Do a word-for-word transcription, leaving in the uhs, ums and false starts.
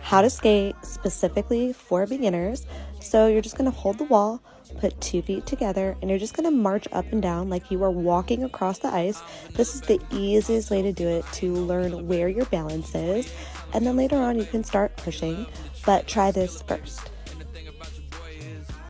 how to skate specifically for beginners. So you're just going to hold the wall, put two feet together, and you're just going to march up and down like you are walking across the ice. This is the easiest way to do it, to learn where your balance is, and then later on you can start pushing, but try this first.